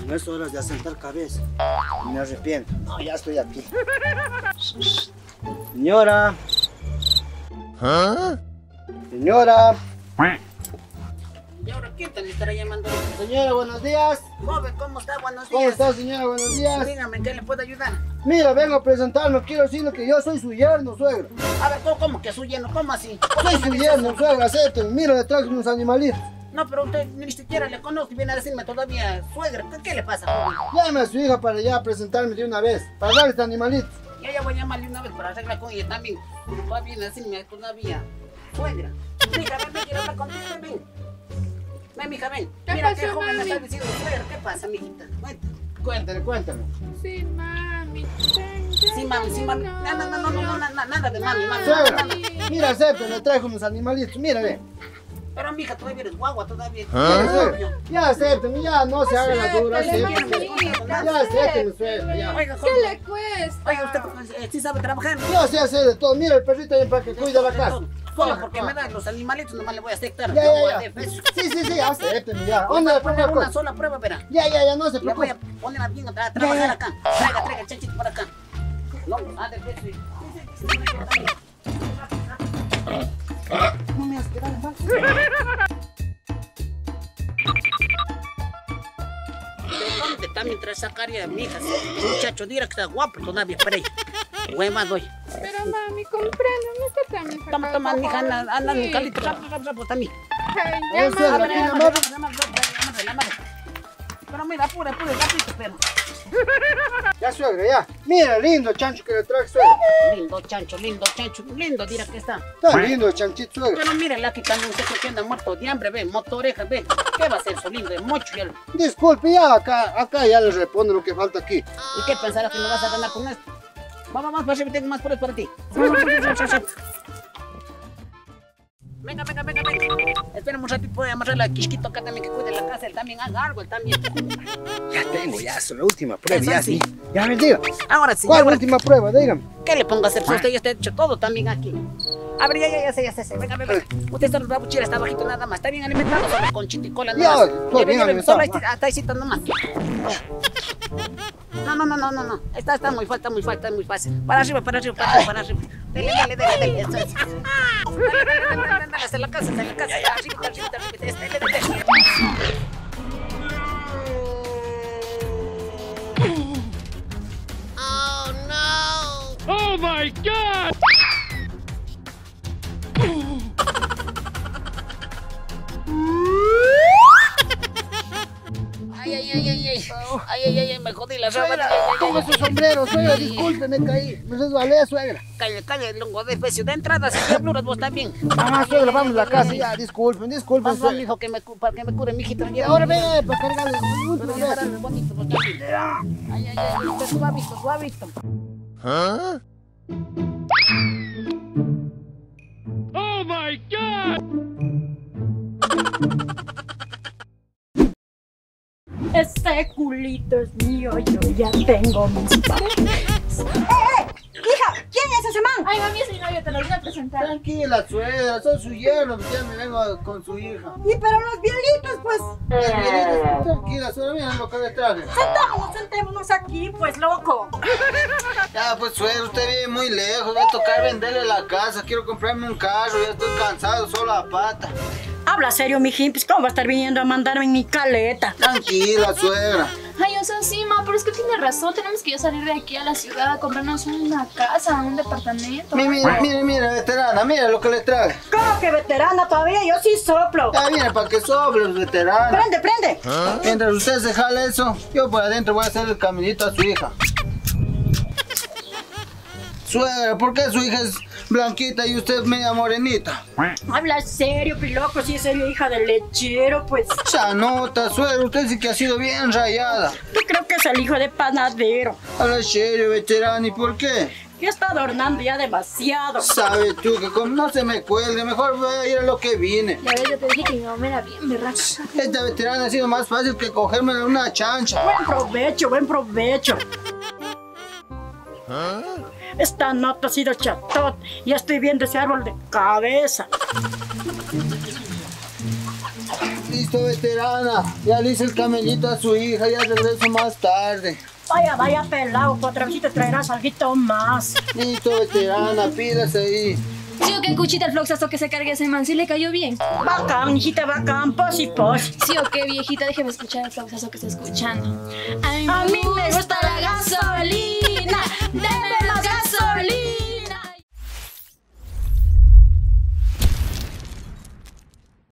No es hora de asentar cabeza. Me arrepiento. No, ya estoy aquí. Señora. ¿Ah? Señora. ¿Y ahora quién te le estará llamando? Señora, buenos días. Joven, ¿cómo está? Buenos días. ¿Cómo está, señora? Buenos días. Dígame, ¿qué le puedo ayudar? Mira, vengo a presentarme. Quiero decirle que yo soy su yerno, suegra. A ver, ¿cómo que su lleno? ¿Cmo así? Soy su yerno, suegra. Acepten. Mira, le traje unos animalitos. No, pero usted ni siquiera le conozco y viene a decirme todavía, suegra, ¿qué le pasa, joven? Llame a su hija para ya presentarme de una vez. Para darle este animalito. Yo ya voy a llamarle una vez para arreglar con ella también. Todavía viene a decirme todavía, suegra. Mija, ven, quiero hablar contigo, ven. Ven, mija, ven. Mira qué joven me está diciendo, suegra, ¿qué pasa, mijita? Cuéntale. Sí, mami. Sí, mami, sí, mami. No, nada de mami, Suegra, mami. mira, acepten. Le traje unos animalitos. Mira, ve. Pero mija, todavía eres guagua, todavía. Ya acepten, ya no se hagan la dura. Acéptale, Ya acepten, suegra, ya. Oiga, ¿Qué joven. le cuesta? Oiga, usted sí sabe trabajar. Yo sé hacer de todo. Mira el perrito ahí para que cuida la casa. Solo porque me dan los animalitos, nomás le voy a aceptar. Ya. Sí, Sí, acepten, ya. voy ¿Dónde a le poner pongo una sola prueba, verá. Ya, no se Le voy a preocupe. poner bien a trabajar acá. Traiga el chanchito para acá. No, de peso. No me has quedado mal. ¿De dónde está mientras sacaría mi hija? Muchacho, dirá que está guapo todavía, para ahí. Hueva doy. Pero mami, comprendo, no está tan enferma. Toma, mija, anda mi calito, rápido, también. Ay, Eso ya, es mami. la pina, mamá. Pero mira, apure, rápido, pero. Ya, suegra, ya. Mira, lindo chancho que le traje, suegra. Lindo chancho, lindo, dirá que está. Está lindo el chanchito, suegra. Pero mire, aquí también usted que anda muerto de hambre, ve, motoreja, ve. ¿Qué va a hacer eso lindo de mocho? Ya? Disculpe, ya, acá ya le respondo lo que falta aquí. ¿Y qué pensará que no vas a ganar con esto? Vamos, para arriba, tengo más pruebas para ti. Venga. Espera un ratito, voy a amarrar a Quisquito acá también que cuide la casa, él también haga algo, él también. Ya tengo, ya, es la última prueba, Eso ya sí. sí. Ya, me diga. Ahora sí. ¿Cuál ahora- última prueba? Dígame. ¿Qué le pongo a hacer? Si usted ya está hecho todo también aquí. A ver, ya sé. Venga. Usted está en la buchera, está bajito nada más. Está bien alimentado, solo con chito y cola Ya, nomás. estoy bien alimentado. Solo hasta ahí nomás. No. Está muy fácil. Para arriba. Dele. Eso es. Dale, hasta la casa. Arriba. Dele. Oh my God! Ay, me jodí la rama. Suegra, toma su sombrero, suegra, disculpe, me caí. Me resbalé, suegra. Calla, longo de pecio. De entrada, si diabluras vos también. Ah, suegra, vamos a la casa, ya, disculpen, Vamos, suegra. hijo, para que me cure, mijito. Y ahora ve, para cargarle el último Pero beso. ya, bonito, vos también. Ay, suavito. ¿Ah? Oh my God! Este culito es mío, yo ya tengo mis papeles. Hija, ¿quién es ese man? Ay, mami, es mi novio, te lo voy a presentar. Tranquila, suegra, soy su yerno, ya me vengo con su hija. Y pero los bielitos, pues. Tranquila, suegra, mira lo que le traje. Sentémonos aquí, pues, loco. Ya, pues suegra, usted vive muy lejos, va a tocar venderle la casa, quiero comprarme un carro, ya estoy cansado, solo a pata. Habla serio, mijín, pues, ¿cómo va a estar viniendo a mandarme en mi caleta? Tranquila, suegra. Ay, o sea, sí, ma, pero es que tiene razón. Tenemos que ya salir de aquí a la ciudad a comprarnos una casa, un departamento. Mira, veterana, mira lo que le traje. ¿Cómo que veterana todavía? Yo sí soplo. Ya viene para que sobre, veterana. Prende. Mientras usted se jale eso, yo por adentro voy a hacer el caminito a su hija. Suegra, ¿por qué su hija es blanquita y usted es media morenita? Habla serio, piloco, sí es serio, hija del lechero, pues. Ya nota, suegra, usted sí que ha sido bien rayada. Yo creo que es el hijo de panadero. Habla serio, veterana, ¿y por qué? Ya está adornando ya demasiado. Sabes tú que como no se me cuelgue, mejor voy a ir a lo que vine. Ya ves, yo te dije que mi mamá era bien berraca. Esta veterana ha sido más fácil que cogerme en una chancha. Buen provecho. ¿Ah? Esta nota ha sido chatot. Ya estoy viendo ese árbol de cabeza. Listo, veterana. Ya le hice el camellito a su hija, ya regreso más tarde. Vaya, pelado, otra vez te traerás algo más. Listo, veterana, pídase ahí. ¿Sí o qué, Cuchita, el floxazo que se cargue ese man? ¿Sí le cayó bien? Bacán, hijita, bacán, pos y pos. ¿Sí o qué, viejita? Déjeme escuchar el floxazo que está escuchando. A mí me gusta la gasolina.